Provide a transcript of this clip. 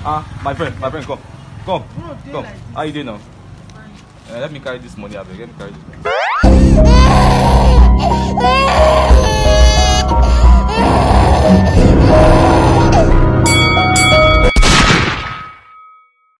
My friend, come. Come. No, dey Come. like this. How you doing now? Fine. Let me carry this money, abeg. Let me carry this money.